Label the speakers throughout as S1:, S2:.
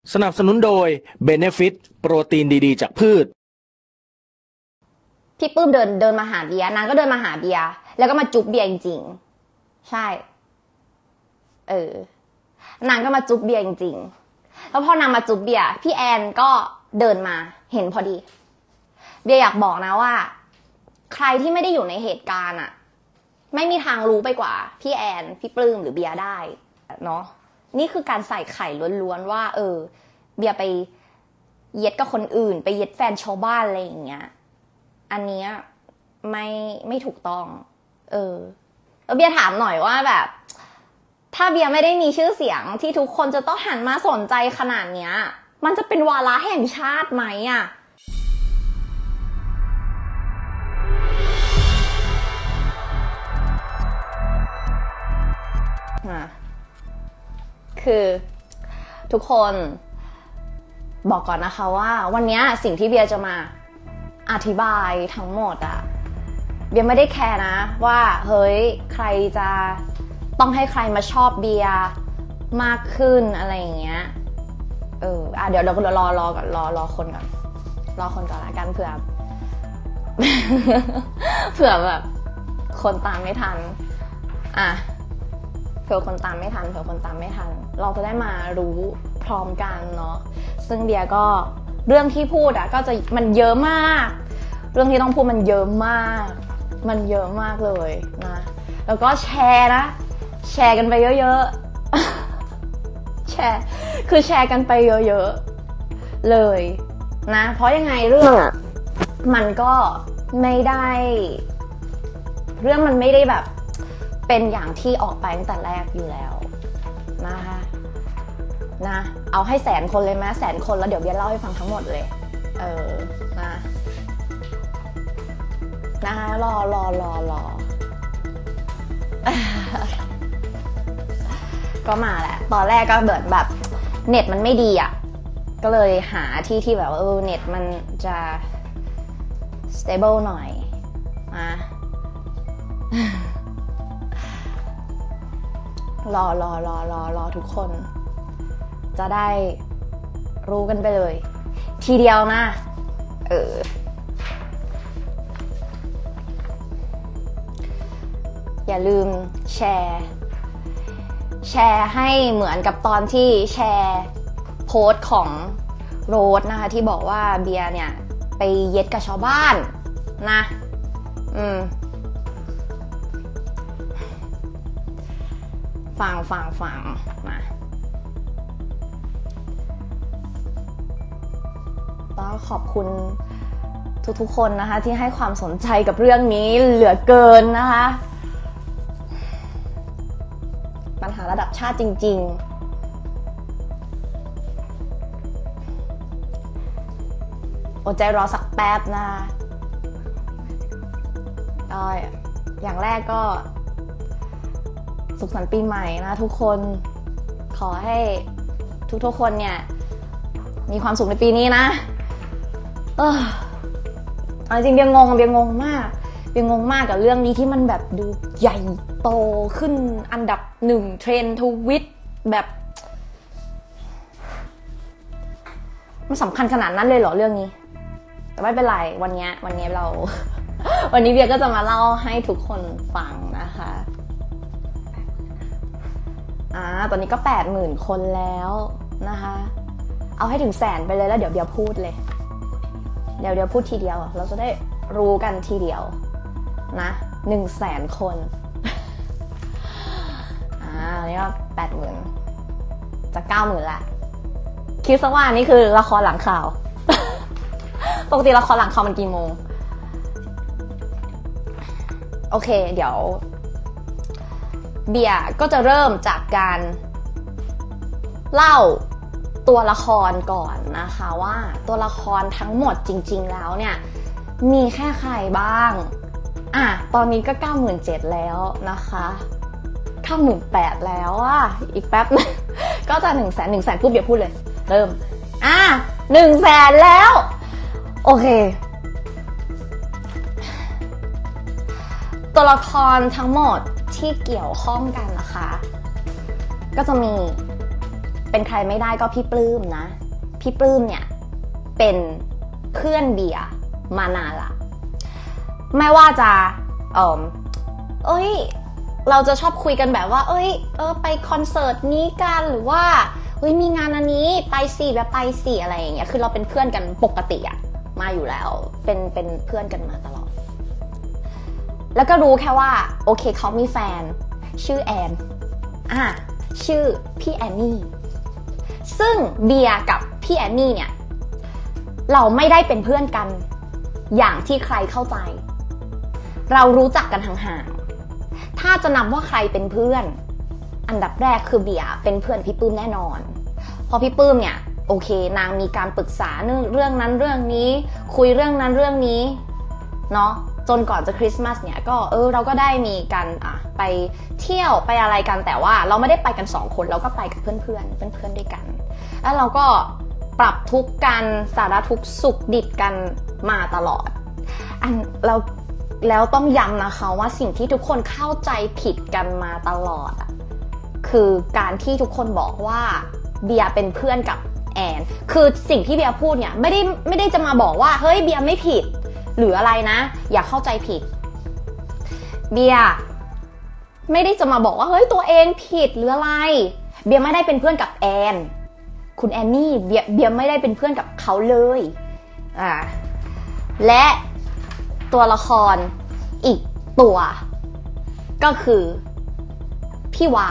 S1: สนับสนุนโดย Benefit โปรตีนดีๆจากพืช
S2: พี่ปื้มเดินมาหาเบียร์นางก็เดินมาหาเบียร์แล้วก็มาจุ๊บเบียร์จริงๆใช่นางก็มาจุ๊บเบียร์จริงๆแล้วพอนางมาจุ๊บเบียร์พี่แอนก็เดินมาเห็นพอดีเบียร์อยากบอกนะว่าใครที่ไม่ได้อยู่ในเหตุการณ์อะไม่มีทางรู้ไปกว่าพี่แอนพี่ปลื้มหรือเบียร์ได้เนาะนี่คือการใส่ไข่ล้วนๆว่าเบียร์ไปเย็ดกับคนอื่นไปเย็ดแฟนชาวบ้านอะไรอย่างเงี้ยอันนี้ไม่ถูกต้องแล้วเบียร์ถามหน่อยว่าแบบถ้าเบียร์ไม่ได้มีชื่อเสียงที่ทุกคนจะต้องหันมาสนใจขนาดเนี้ยมันจะเป็นวาระแห่งชาติไหมอ่ะคือทุกคนบอกก่อนนะคะว่าวันนี้สิ่งที่เบียร์จะมาอธิบายทั้งหมดอะเบียร์ไม่ได้แคร์นะว่าเฮ้ยใครจะต้องให้ใครมาชอบเบียร์มากขึ้นอะไรอย่างเงี้ยเดี๋ยวเรารอก่อนรอคนก่อนรอคนก่อนละกันเผื่อ เผื่อแบบคนตามไม่ทันเผื่อคนตามไม่ทันเราจะได้มารู้พร้อมกันเนาะซึ่งเบียร์ก็เรื่องที่พูดอะก็จะมันเยอะมากเรื่องที่ต้องพูดมันเยอะมากเลยนะแล้วก็แชร์กันไปเยอะๆแชร์กันไปเยอะๆเลยนะเพราะยังไงเรื่องมันก็ไม่ได้เรื่องมันไม่ได้แบบเป็นอย่างที่ออกไปตั้งแต่แรกอยู่แล้วนะคะนะเอาให้100,000 คนเลยไหม100,000 คนแล้วเดี๋ยวเบียร์เล่าให้ฟังทั้งหมดเลยนะรอ ก็มาแหละตอนแรกก็แบบเน็ตมันไม่ดีอ่ะก็เลยหาที่แบบว่าเน็ตมันจะ stable หน่อยนะรอทุกคนจะได้รู้กันไปเลยทีเดียวนะอย่าลืมแชร์ให้เหมือนกับตอนที่แชร์โพสต์ของโรสนะคะที่บอกว่าเบียร์เนี่ยไปเย็ดกับชาวบ้านนะฟังมาต้องขอบคุณทุกคนนะคะที่ให้ความสนใจกับเรื่องนี้เหลือเกินนะคะปัญหาระดับชาติจริงๆอดใจรอสักแป๊บนะอย่างแรกก็สุขสันต์ปีใหม่นะทุกคนขอให้ทุกคนเนี่ยมีความสุขในปีนี้นะจริงเบียร์งงมากกับเรื่องนี้ที่มันแบบดูใหญ่โตขึ้นอันดับ1เทรนด์ทวิตแบบมันสำคัญขนาดนั้นเลยเหรอเรื่องนี้แต่ไม่เป็นไรวันนี้เรา วันนี้เบียร์ก็จะมาเล่าให้ทุกคนฟังนะคะตอนนี้ก็ 80,000 คนแล้วนะคะเอาให้ถึง100,000ไปเลยแล้วเดี๋ยวเบียร์พูดเลยเดี๋ยวพูดทีเดียวเราจะได้รู้กันทีเดียวนะ100,000 คนนี่ก็ 80,000 จะ 90,000 ละคิดซะว่านี่คือละครหลังข่าว ปกติละครหลังข่าวมันกี่โมงโอเคเดี๋ยวเบียร์ก็จะเริ่มจากการเล่าตัวละครก่อนนะคะว่าตัวละครทั้งหมดจริงๆแล้วเนี่ยมีแค่ใครบ้างตอนนี้ก็ 97,000 แล้วนะคะ 98,000 แล้วอีกแป๊บนึงก็จะ 100,000 ปุ๊บเดี๋ยวพูดเลยเริ่ม100,000 แล้วโอเคตัวละครทั้งหมดที่เกี่ยวข้องกันนะคะก็จะมีเป็นใครไม่ได้ก็พี่ปลื้มนะพี่ปลื้มเนี่ยเป็นเพื่อนเบียร์มานานละไม่ว่าจะเราจะชอบคุยกันแบบว่าไปคอนเสิร์ตนี้กันหรือว่ามีงานอันนี้ไปสิแบบไปสิอะไรอย่างเงี้ยคือเราเป็นเพื่อนกันปกติอะมาอยู่แล้วเป็นเพื่อนกันมาตลอดแล้วก็รู้แค่ว่าโอเคเขามีแฟนชื่อแอนชื่อพี่แอนนี่ซึ่งเบียร์กับพี่แอนนี่เนี่ยเราไม่ได้เป็นเพื่อนกันอย่างที่ใครเข้าใจเรารู้จักกันห่างๆถ้าจะนับว่าใครเป็นเพื่อนอันดับแรกคือเบียร์เป็นเพื่อนพี่ปื้มแน่นอนพอพี่ปื้มเนี่ยโอเคนางมีการปรึกษาเรื่องนั้นเรื่องนี้คุยเรื่องนั้นเรื่องนี้เนาะจนก่อนจะคริสต์มาสเนี่ยก็เราก็ได้มีการไปเที่ยวไปอะไรกันแต่ว่าเราไม่ได้ไปกัน2คนเราก็ไปกับเพื่อนด้วยกันแล้วเราก็ปรับทุกข์กันสารทุกข์สุขดิบกันมาตลอดแล้วต้องย้ำนะคะว่าสิ่งที่ทุกคนเข้าใจผิดกันมาตลอดคือการที่ทุกคนบอกว่าเบียร์เป็นเพื่อนกับแอนคือสิ่งที่เบียร์พูดเนี่ยไม่ได้จะมาบอกว่าเฮ้ยเบียร์ไม่ผิดหรืออะไรนะอย่าเข้าใจผิดเบียร์ไม่ได้จะมาบอกว่าเฮ้ยตัวเองผิดหรืออะไรเบียร์ไม่ได้เป็นเพื่อนกับแอนคุณแอนนี่เบียร์ไม่ได้เป็นเพื่อนกับเขาเลยและตัวละครอีกตัวก็คือพี่วา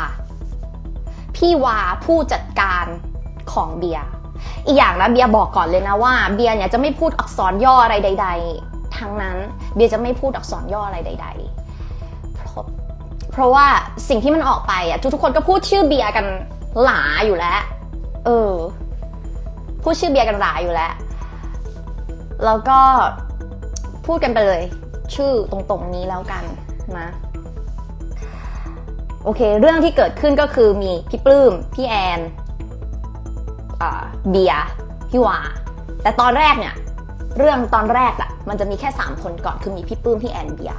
S2: ผู้จัดการของเบียร์อีกอย่างนะเบียร์บอกก่อนเลยนะว่าเบียร์เนี่ยจะไม่พูดอักษรย่ออะไรใดๆทั้งนั้นเบียร์จะไม่พูดอักษรย่ออะไรใดๆเพราะว่าสิ่งที่มันออกไปทุกคนก็พูดชื่อเบียร์กันหลาอยู่แล้วพูดชื่อเบียร์กันหลาอยู่แล้วแล้วก็พูดกันไปเลยชื่อตรงๆนี้แล้วกันนะโอเคเรื่องที่เกิดขึ้นก็คือมีพี่ปลื้มพี่แอนเบียร์พี่วาแต่ตอนแรกเนี่ยเรื่องตอนแรกมันจะมีแค่3คนก่อนคือมีพี่ปลื้มพี่แอนเบียร์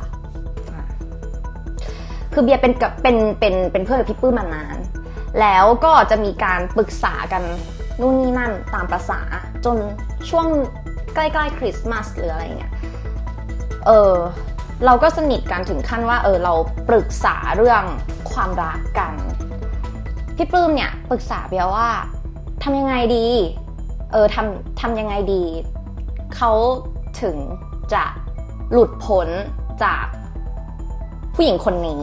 S2: คือเบียร์เป็นเพื่อนกับพี่ปลื้มมานานแล้วก็จะมีการปรึกษากันนู่นนี่นั่นตามประสาจนช่วงใกล้ๆคริสต์มาสหรืออะไรเนี่ยเราก็สนิทกันถึงขั้นว่าเราปรึกษาเรื่องความรักกันพี่ปลื้มเนี่ยปรึกษาเบียร์ว่าทำยังไงดีทำยังไงดีเขาถึงจะหลุดพ้นจากผู้หญิงคนนี้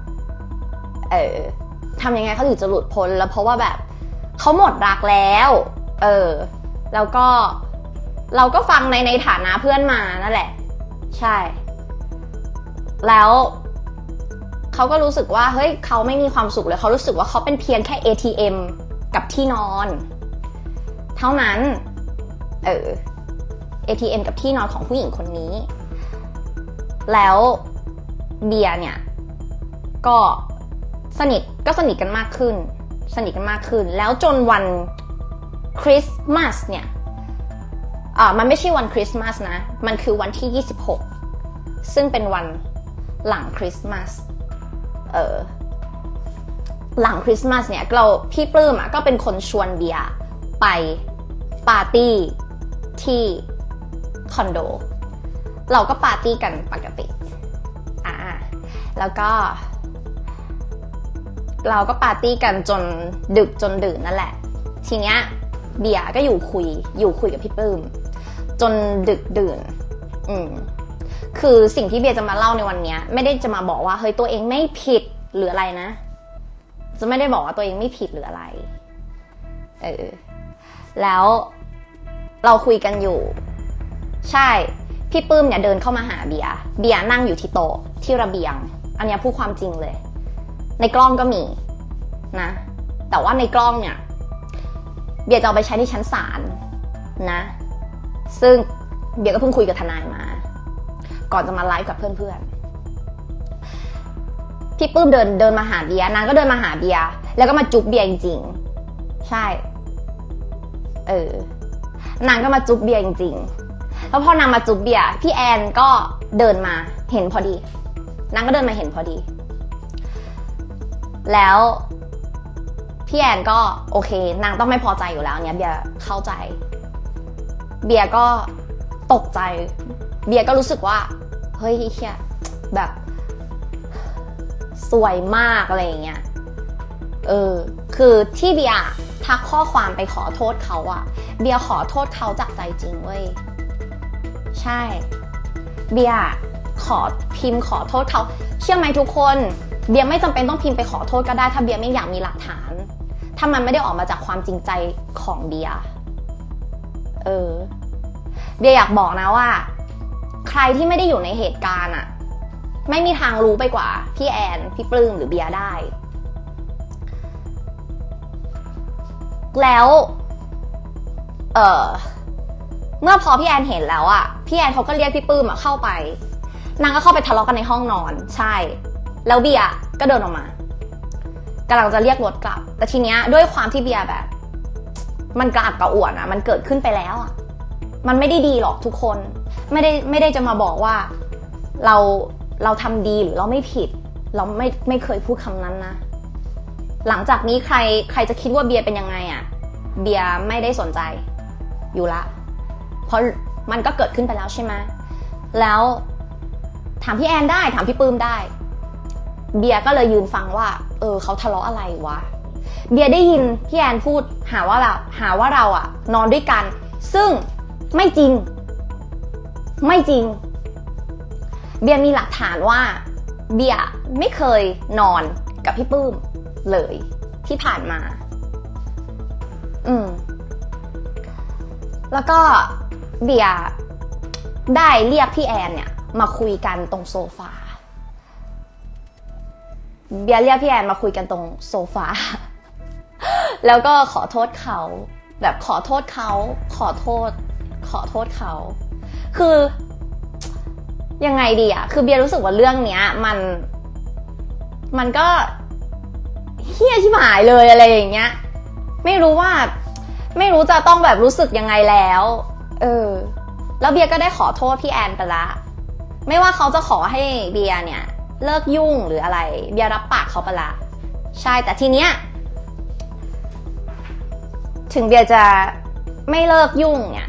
S2: ทำยังไงเขาถึงจะหลุดพ้นแล้วเพราะว่าแบบเขาหมดรักแล้วแล้วก็เราก็ฟังในฐานะเพื่อนมานั่นแหละใช่แล้วเขาก็รู้สึกว่าเฮ้ยเขาไม่มีความสุขเลยเขารู้สึกว่าเขาเป็นเพียงแค่ ATM กับที่นอนเท่านั้นATM กับที่นอนของผู้หญิงคนนี้แล้วเบียร์เนี่ยก็สนิทกันมากขึ้นแล้วจนวันคริสต์มาสเนี่ยมันไม่ใช่วันคริสต์มาสนะมันคือวันที่26ซึ่งเป็นวันหลังคริสต์มาสหลังคริสต์มาสเนี่ยพี่ปลื้มก็เป็นคนชวนเบียร์ไปปาร์ตี้ที่คอนโดเราก็ปาร์ตี้กันปกติแล้วก็เราก็ปาร์ตี้กันจนดึกจนดื่นนั่นแหละทีเนี้ยเบียร์ก็อยู่คุยกับพี่ปลื้มจนดึกดื่นคือสิ่งที่เบียร์จะมาเล่าในวันนี้ไม่ได้จะมาบอกว่าเฮ้ยตัวเองไม่ผิดหรืออะไรนะจะไม่ได้บอกว่าตัวเองไม่ผิดหรืออะไรแล้วเราคุยกันอยู่ใช่พี่ปลื้มเนี่ยเดินเข้ามาหาเบียร์นั่งอยู่ที่โต๊ะที่ระเบียงอันนี้พูดความจริงเลยในกล้องก็มีนะแต่ว่าในกล้องเนี่ยเบียร์จะเอาไปใช้ในชั้นศาลนะซึ่งเบียร์ก็เพิ่งคุยกับทนายมาก่อนจะมาไลฟ์กับเพื่อนๆพี่ปื้มเดินมาหาเบียร์นางก็เดินมาหาเบียร์แล้วก็มาจุ๊บเบียร์จริงๆใช่นางก็มาจุ๊บเบียร์จริงๆแล้วพอนางมาจุ๊บเบียร์พี่แอนก็เดินมาเห็นพอดีนางก็เดินมาเห็นพอดีแล้วพี่แอนก็โอเคนางต้องไม่พอใจอยู่แล้วเนี่ยเบียร์เข้าใจเบียร์ก็ตกใจเบียร์ก็รู้สึกว่าเฮ้ยเฮียแบบสวยมากอะไรอย่างเงี้ยคือที่เบียร์ทักข้อความไปขอโทษเขาอะเบียร์ขอโทษเขาจากใจจริงเว้ยใช่เบียร์ขอพิมพ์ขอโทษเขาเชื่อไหมทุกคนเบียร์ไม่จำเป็นต้องพิมพ์ไปขอโทษก็ได้ถ้าเบียร์ไม่อยากมีหลักฐานถ้ามันไม่ได้ออกมาจากความจริงใจของเบียร์เบียร์อยากบอกนะว่าใครที่ไม่ได้อยู่ในเหตุการณ์อะไม่มีทางรู้ไปกว่าพี่แอนพี่ปลื้มหรือเบียร์ได้แล้วเมื่อพอพี่แอนเห็นแล้วอะพี่แอนเขาก็เรียกพี่ปลื้มเข้าไปนางก็เข้าไปทะเลาะกันในห้องนอนใช่แล้วเบียร์ก็เดินออกมากำลังจะเรียกรถกลับแต่ทีเนี้ยด้วยความที่เบียร์แบบมันกระอักกระอ่วนอะมันเกิดขึ้นไปแล้วอะมันไม่ได้ดีหรอกทุกคนไม่ได้จะมาบอกว่าเราทำดีหรือเราไม่ผิดเราไม่เคยพูดคำนั้นนะหลังจากนี้ใครจะคิดว่าเบียร์เป็นยังไงอะเบียร์ไม่ได้สนใจอยู่ละเพราะมันก็เกิดขึ้นไปแล้วใช่ไหมแล้วถามพี่แอนได้ถามพี่ปื้มได้เบียร์ก็เลยยืนฟังว่าเขาทะเลาะอะไรวะเบียร์ได้ยินพี่แอนพูดหาว่าเราอะนอนด้วยกันซึ่งไม่จริงเบียร์มีหลักฐานว่าเบียร์ไม่เคยนอนกับพี่ปื้มเลยที่ผ่านมาแล้วก็เบียร์ได้เรียกพี่แอนเนี่ยมาคุยกันตรงโซฟาเบียร์เรียกพี่แอนมาคุยกันตรงโซฟาแล้วก็ขอโทษเขาแบบขอโทษเขาคือยังไงดีอะคือเบียร์รู้สึกว่าเรื่องเนี้ยมันก็เหี้ยชิบหายเลยอะไรอย่างเงี้ยไม่รู้จะต้องแบบรู้สึกยังไงแล้วแล้วเบียร์ก็ได้ขอโทษพี่แอนไปละไม่ว่าเขาจะขอให้เบียร์เนี่ยเลิกยุ่งหรืออะไรเบียร์รับปากเขาไปละใช่แต่ทีเนี้ยถึงเบียร์จะไม่เลิกยุ่งเนี่ย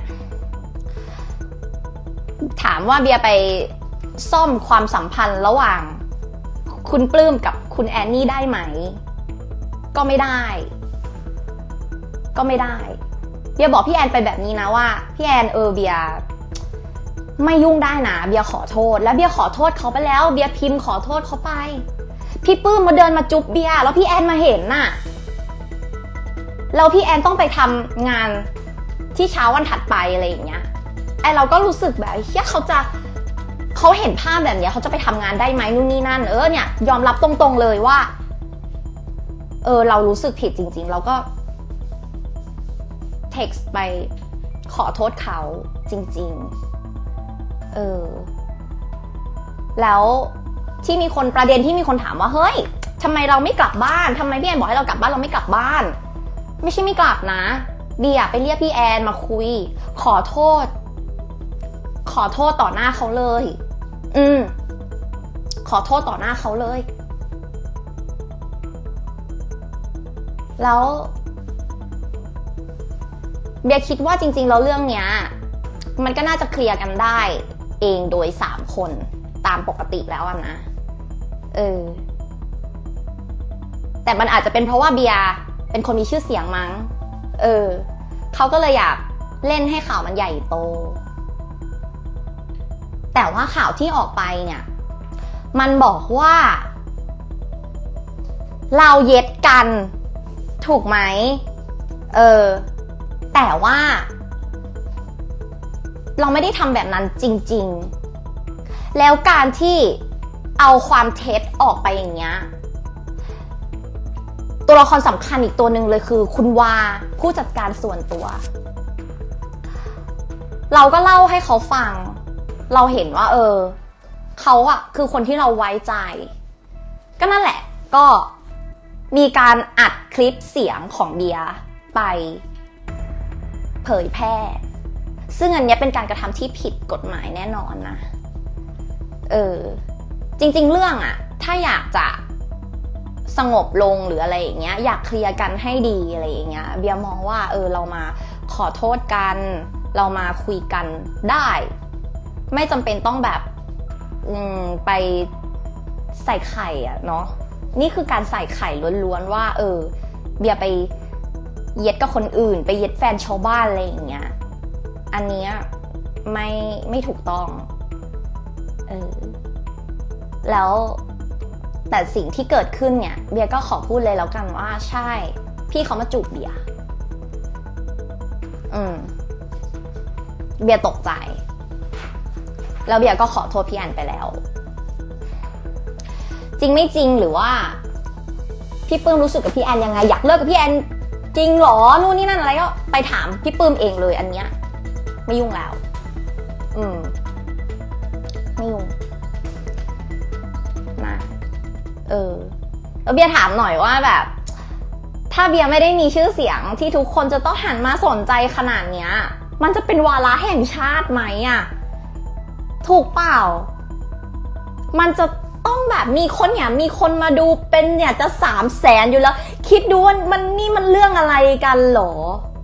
S2: ถามว่าเบียร์ไปซ่อมความสัมพันธ์ระหว่างคุณปลื้มกับคุณแอนนี่ได้ไหมก็ไม่ได้เบียร์บอกพี่แอนไปแบบนี้นะว่าพี่แอนเบียร์ไม่ยุ่งได้นะเบียร์ขอโทษแล้วเบียร์ขอโทษเขาไปแล้วเบียร์พิมพ์ขอโทษเขาไปพี่ปื้มมาเดินมาจุ๊บเบียร์แล้วพี่แอนมาเห็นน่ะแล้วพี่แอนต้องไปทำงานที่เช้าวันถัดไปอะไรอย่างเงี้ยเราก็รู้สึกแบบเฮ้ยเขาเห็นภาพแบบนี้เขาจะไปทำงานได้ไหมนู่นนี่นั่นเนี่ยยอมรับตรงๆเลยว่าเรารู้สึกผิดจริงๆเราก็เท็กซ์ไปขอโทษเขาจริงๆแล้วที่มีคนประเด็นที่มีคนถามว่าเฮ้ยทำไมเราไม่กลับบ้านทำไมพี่แอนบอกให้เรากลับบ้านเราไม่กลับบ้านไม่ใช่ไม่กลับนะเบียร์ไปเรียกพี่แอนมาคุยขอโทษต่อหน้าเขาเลยขอโทษต่อหน้าเขาเลยแล้วเบียร์คิดว่าจริงๆแล้วเรื่องเนี้ยมันก็น่าจะเคลียร์กันได้เองโดย3 คนตามปกติแล้วนะแต่มันอาจจะเป็นเพราะว่าเบียร์เป็นคนมีชื่อเสียงมั้งเขาก็เลยอยากเล่นให้ข่าวมันใหญ่โตแต่ว่าข่าวที่ออกไปเนี่ยมันบอกว่าเราเย็ดกันถูกไหมแต่ว่าเราไม่ได้ทำแบบนั้นจริงๆแล้วการที่เอาความเท็จออกไปอย่างเงี้ยตัวละครสำคัญอีกตัวหนึ่งเลยคือคุณวาผู้จัดการส่วนตัวเราก็เล่าให้เขาฟังเราเห็นว่าเขาอะคือคนที่เราไว้ใจก็นั่นแหละก็มีการอัดคลิปเสียงของเบียร์ไปเผยแพร่ซึ่งอันนี้เป็นการกระทำที่ผิดกฎหมายแน่นอนนะจริงๆเรื่องอะถ้าอยากจะสงบลงหรืออะไรอย่างเงี้ยอยากเคลียร์กันให้ดีอะไรอย่างเงี้ยเบียร์มองว่าเรามาขอโทษกันเรามาคุยกันได้ไม่จำเป็นต้องแบบไปใส่ไข่อะเนาะนี่คือการใส่ไข่ล้วนๆว่าเบียร์ไปเย็ดกับคนอื่นไปเย็ดแฟนชาวบ้านอะไรอย่างเงี้ยอันเนี้ยไม่ถูกต้องแล้วแต่สิ่งที่เกิดขึ้นเนี่ยเบียร์ก็ขอพูดเลยแล้วกันว่าใช่พี่เขามาจูบเบียร์เบียร์ตกใจแล้วเบียร์ก็ขอโทษพี่แอนไปแล้วจริงไม่จริงหรือว่าพี่ปื้มรู้สึกกับพี่แอนยังไงอยากเลิกกับพี่แอนจริงหรอนู่นนี่นั่นอะไรก็ไปถามพี่ปื้มเองเลยอันเนี้ยไม่ยุ่งแล้วไม่ยุ่งนะแล้วเบียร์ถามหน่อยว่าแบบถ้าเบียร์ไม่ได้มีชื่อเสียงที่ทุกคนจะต้องหันมาสนใจขนาดเนี้ยมันจะเป็นวาระแห่งชาติไหมอะถูกเปล่ามันจะต้องแบบมีคนมาดูเป็นเนี่ยจะ300,000อยู่แล้วคิดดูว่ามันเรื่องอะไรกันหรอ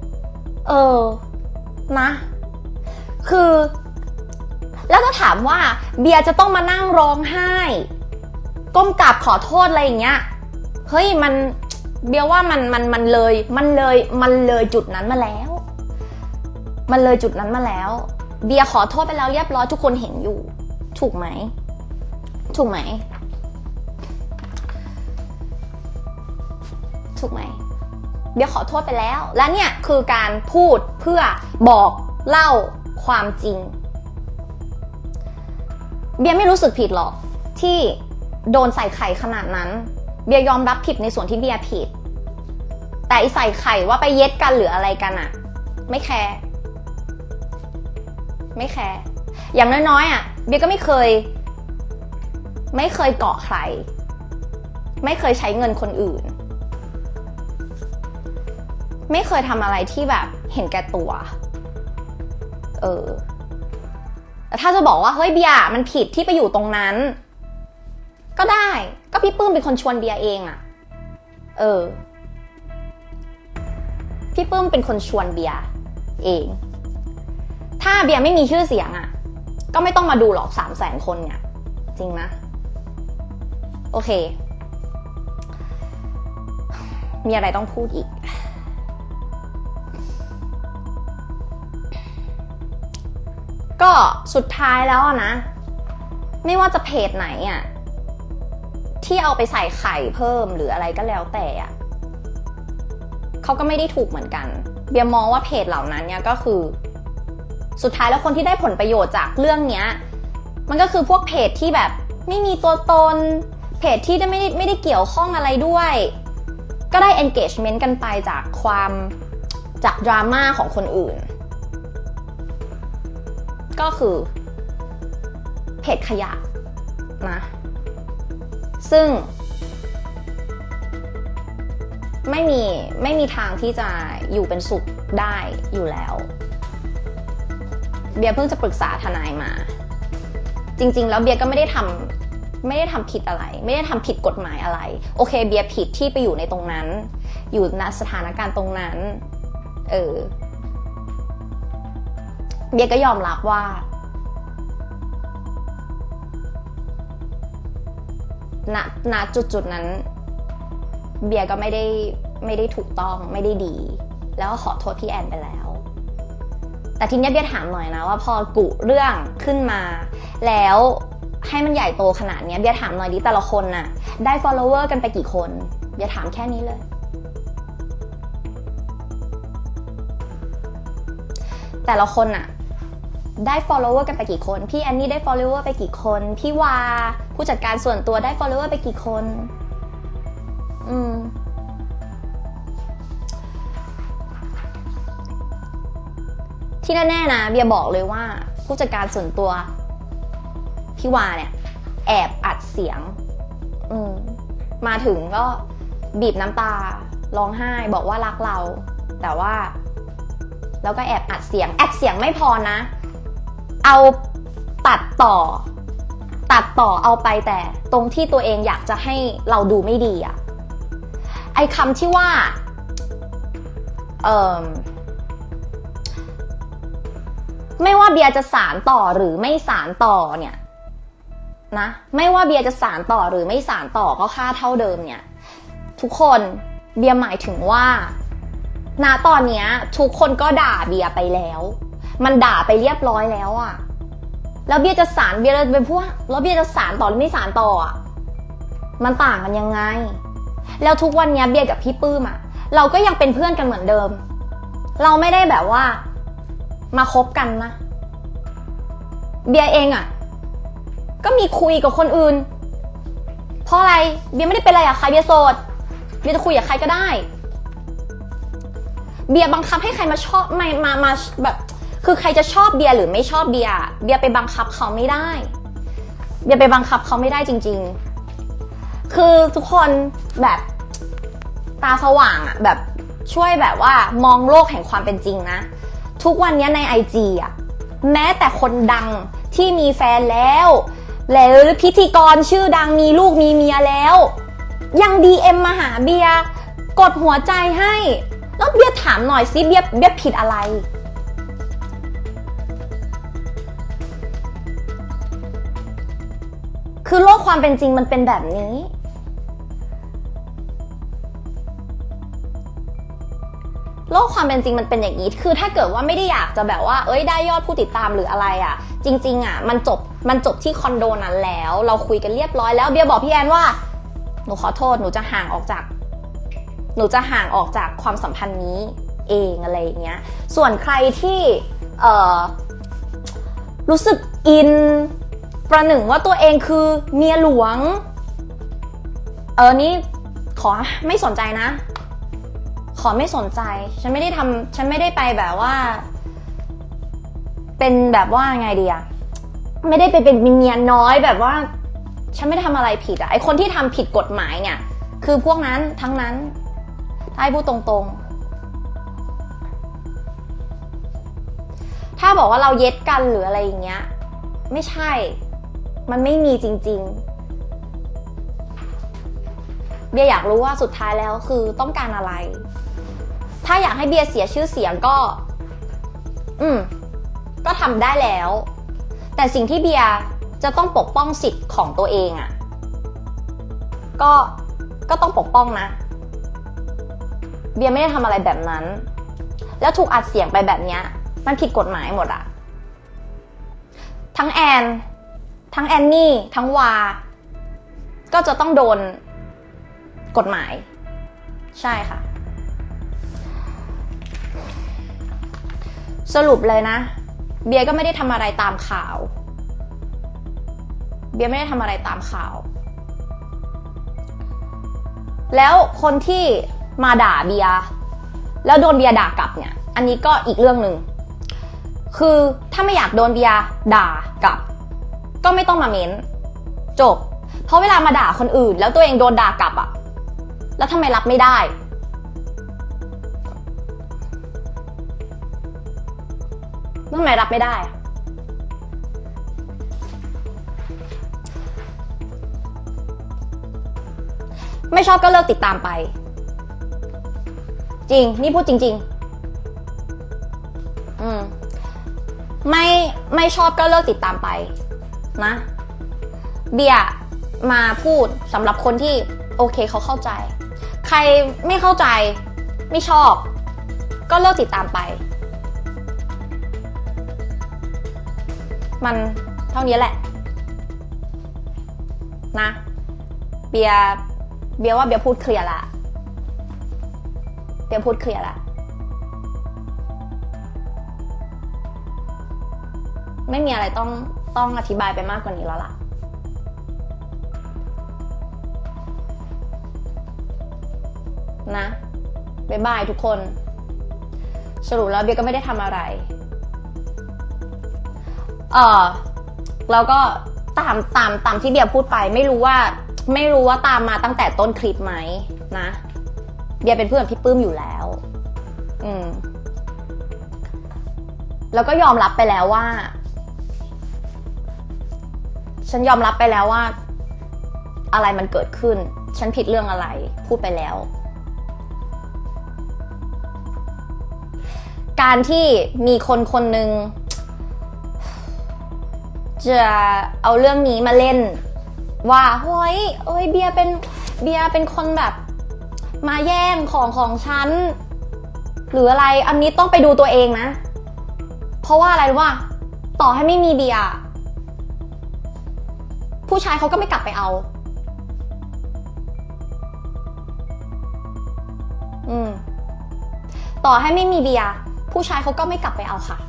S2: นะคือแล้วก็ถามว่าเบียร์จะต้องมานั่งร้องไห้ก้มกราบขอโทษอะไรอย่างเงี้ยเฮ้ยมันเบียร์ว่ามันเลยจุดนั้นมาแล้วมันเลยจุดนั้นมาแล้วเบียร์ขอโทษไปแล้วเรียบร้อยทุกคนเห็นอยู่ถูกไหมถูกไหมเบียร์ขอโทษไปแล้วและเนี่ยคือการพูดเพื่อบอกเล่าความจริงเบียร์ไม่รู้สึกผิดหรอกที่โดนใส่ไข่ขนาดนั้นเบียร์ยอมรับผิดในส่วนที่เบียร์ผิดแต่ใส่ไข่ว่าไปเย็ดกันหรืออะไรกันอะไม่แคร์อย่างน้อยๆอะเบียร์ก็ไม่เคยเกาะใครไม่เคยใช้เงินคนอื่นไม่เคยทำอะไรที่แบบเห็นแก่ตัวแต่ถ้าจะบอกว่าเฮ้ยเบียร์มันผิดที่ไปอยู่ตรงนั้นก็ได้ก็พี่ปื้มเป็นคนชวนเบียร์เองอะพี่ปื้มเป็นคนชวนเบียร์เองถ้าเบียร์ไม่มีชื่อเสียงอะก็ไม่ต้องมาดูหรอก300,000 คนเนี่ยจริงนะโอเคมีอะไรต้องพูดอีกก็สุดท้ายแล้วนะไม่ว่าจะเพจไหนอะที่เอาไปใส่ไข่เพิ่มหรืออะไรก็แล้วแต่อะเขาก็ไม่ได้ถูกเหมือนกันเบียร์มองว่าเพจเหล่านั้นเนี่ยก็คือสุดท้ายแล้วคนที่ได้ผลประโยชน์จากเรื่องเนี้ยมันก็คือพวกเพจที่แบบไม่มีตัวตนเพจที่ไม่ได้เกี่ยวข้องอะไรด้วยก็ได้ engagement กันไปจากดราม่าของคนอื่นก็คือเพจขยะนะซึ่งไม่มีทางที่จะอยู่เป็นสุขได้อยู่แล้วเบียร์เพิ่งจะปรึกษาทนายมาจริงๆแล้วเบียร์ก็ไม่ได้ทำผิดอะไรไม่ได้ทำผิดกฎหมายอะไรโอเคเบียร์ผิดที่ไปอยู่ในตรงนั้นอยู่ในสถานการณ์ตรงนั้นเบียร์ก็ยอมรับว่าณจุดนั้นเบียร์ก็ไม่ได้ถูกต้องไม่ได้ดีแล้วก็ขอโทษพี่แอนไปแล้วแต่ทีนี้เบียร์ถามหน่อยนะว่าพอกุเรื่องขึ้นมาแล้วให้มันใหญ่โตขนาดนี้เบียร์ถามหน่อยดิแต่ละคนน่ะได้ follower กันไปกี่คนเบียร์ถามแค่นี้เลยแต่ละคนน่ะได้ follower กันไปกี่คนพี่แอนนี่ได้ follower ไปกี่คนพี่วาผู้จัดการส่วนตัวได้ follower ไปกี่คนที่แน่ๆนะเบียร์บอกเลยว่าผู้จัดการส่วนตัวพี่วาเนี่ยแอบอัดเสียงมาถึงก็บีบน้ำตาร้องไห้บอกว่ารักเราแต่ว่าแล้วก็แอบอัดเสียงไม่พอนะเอาตัดต่อเอาไปแต่ตรงที่ตัวเองอยากจะให้เราดูไม่ดีไอ้คำที่ว่าไม่ว่าเบียร์จะสานต่อหรือไม่สานต่อเนี่ยนะไม่ว่าเบียร์จะสานต่อหรือไม่สานต่อก็ค่าเท่าเดิมเนี่ยทุกคนเบียร์หมายถึงว่าณตอนเนี้ยทุกคนก็ด่าเบียร์ไปแล้วมันด่าไปเรียบร้อยแล้วอะแล้วเบียร์จะสานเบียร์เป็นพวกแล้วเบียร์จะสานต่อหรือไม่สานต่ออะมันต่างกันยังไงแล้วทุกวันนี้เบียร์กับพี่ปื้มอะเราก็ยังเป็นเพื่อนกันเหมือนเดิมเราไม่ได้แบบว่ามาคบกันนะเบียร์เองอะก็มีคุยกับคนอื่นเพราะอะไรเบียร์ไม่ได้เป็นอะไรกับใครเบียร์โสดเบียร์จะคุยกับใครก็ได้เบียร์บังคับให้ใครมาชอบมาแบบคือใครจะชอบเบียร์หรือไม่ชอบเบียร์ไปบังคับเขาไม่ได้เบียร์ไปบังคับเขาไม่ได้จริงๆคือทุกคนแบบตาสว่างอะแบบช่วยแบบว่ามองโลกแห่งความเป็นจริงนะทุกวันนี้ใน IG อะแม้แต่คนดังที่มีแฟนแล้วพิธีกรชื่อดังมีลูกมีเมียแล้วยัง DM มาหาเบียร์กดหัวใจให้แล้วเบียร์ถามหน่อยสิเบียร์ผิดอะไรคือโลกความเป็นจริงมันเป็นแบบนี้โลกความเป็นจริงมันเป็นอย่างนี้คือถ้าเกิดว่าไม่ได้อยากจะแบบว่าได้ยอดผู้ติดตามหรืออะไรอ่ะจริงๆอ่ะมันจบที่คอนโดนั้นแล้วเราคุยกันเรียบร้อยแล้วเบียร์บอกพี่แอนว่าหนูขอโทษหนูจะห่างออกจากความสัมพันธ์นี้เองอะไรอย่างเงี้ยส่วนใครที่รู้สึกอินประหนึ่งว่าตัวเองคือเมียหลวงนี่ขอไม่สนใจนะขอไม่สนใจฉันไม่ได้ไปแบบว่าเป็นแบบว่าไงดีอะไม่ได้ไปเป็นเมียน้อยแบบว่าฉันไม่ได้ทำอะไรผิดอะไอคนที่ทำผิดกฎหมายเนี่ยคือพวกนั้นทั้งนั้นถ้าให้พูดตรงๆถ้าบอกว่าเราเย็ดกันหรืออะไรอย่างเงี้ยไม่ใช่มันไม่มีจริงๆเบียร์อยากรู้ว่าสุดท้ายแล้วคือต้องการอะไรถ้าอยากให้เบียร์เสียชื่อเสียงก็ทำได้แล้วแต่สิ่งที่เบียร์จะต้องปกป้องสิทธิ์ของตัวเองอ่ะก็ต้องปกป้องนะเบียร์ไม่ได้ทำอะไรแบบนั้นแล้วถูกอัดเสียงไปแบบนี้มันผิดกฎหมายหมดอะทั้งแอนนี่ทั้งวาก็จะต้องโดนกฎหมายใช่ค่ะสรุปเลยนะเบียร์ก็ไม่ได้ทำอะไรตามข่าวแล้วคนที่มาด่าเบียร์แล้วโดนเบียร์ด่ากลับเนี่ยอันนี้ก็อีกเรื่องหนึ่งคือถ้าไม่อยากโดนเบียร์ด่ากลับก็ไม่ต้องมาเม้นจบเพราะเวลามาด่าคนอื่นแล้วตัวเองโดนด่ากลับอะแล้วทำไมรับไม่ได้ทำไมรับไม่ได้ไม่ชอบก็เลิกติดตามไปจริงนี่พูดจริงๆไม่ชอบก็เลิกติดตามไปนะเบียร์มาพูดสำหรับคนที่โอเคเขาเข้าใจใครไม่เข้าใจไม่ชอบก็เลิกติดตามไปมันเท่านี้แหละนะเบียร์ว่าเบียร์พูดเคลียร์ละไม่มีอะไรต้องอธิบายไปมากกว่านี้แล้วล่ะนะบ๊ายบายทุกคนสรุปแล้วเบียร์ก็ไม่ได้ทำอะไรแล้วก็ตามที่เบียร์พูดไปไม่รู้ว่าตามมาตั้งแต่ต้นคลิปไหมนะเบียร์เป็นเพื่อนพี่ปื้มอยู่แล้วแล้วก็ยอมรับไปแล้วว่าฉันยอมรับไปแล้วว่าอะไรมันเกิดขึ้นฉันผิดเรื่องอะไรพูดไปแล้วการที่มีคนคนหนึ่งจะเอาเรื่องนี้มาเล่นว่าเฮ้ยเบียร์เป็นคนแบบมาแย่งของฉันหรืออะไรอันนี้ต้องไปดูตัวเองนะเพราะว่าอะไรรู้ป่ะต่อให้ไม่มีเบียร์ผู้ชายเขาก็ไม่กลับไปเอาต่อให้ไม่มีเบียร์ผู้ชายเขาก็ไม่กลับไปเอาค่ะ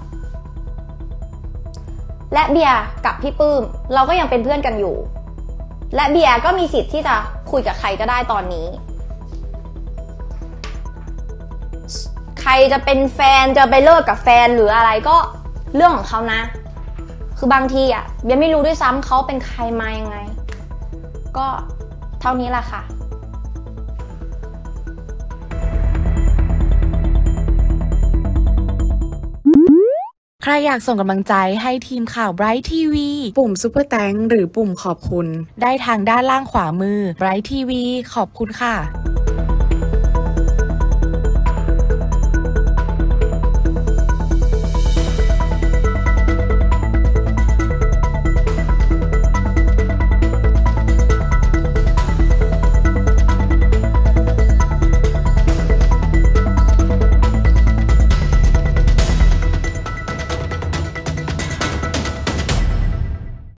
S2: และเบียร์กับพี่ปื้มเราก็ยังเป็นเพื่อนกันอยู่และเบียร์ก็มีสิทธิ์ที่จะคุยกับใครก็ได้ตอนนี้ใครจะเป็นแฟนจะไปเลิกกับแฟนหรืออะไรก็เรื่องของเขานะคือบางทีอ่ะเบียร์ไม่รู้ด้วยซ้ำเขาเป็นใครมายังไงก็เท่านี้แหละค่ะ
S3: ใครอยากส่งกำลังใจให้ทีมข่าว Bright TV ปุ่ม Super Thanks หรือปุ่มขอบคุณได้ทางด้านล่างขวามือ Bright TV ขอบคุณค่ะ